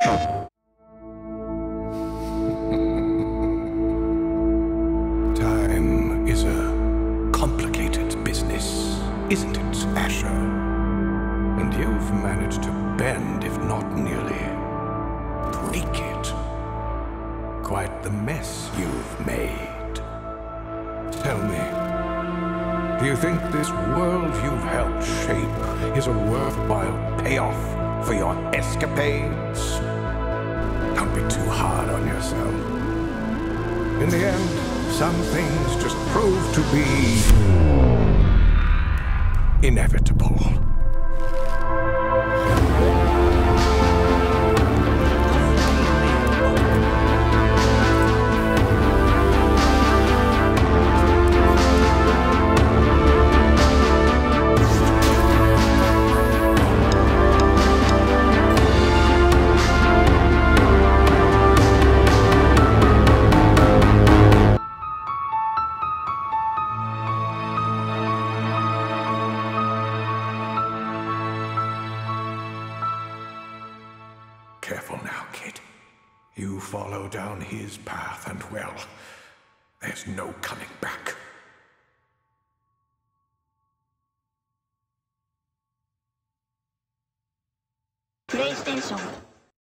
Time is a complicated business, isn't it, Asher? And you've managed to bend, if not nearly break it. Quite the mess you've made. Tell me, do you think this world you've helped shape is a worthwhile payoff for your escapades? Don't be too hard on yourself. In the end, some things just prove to be inevitable. Careful now, kid. You follow down his path and, well, there's no coming back. PlayStation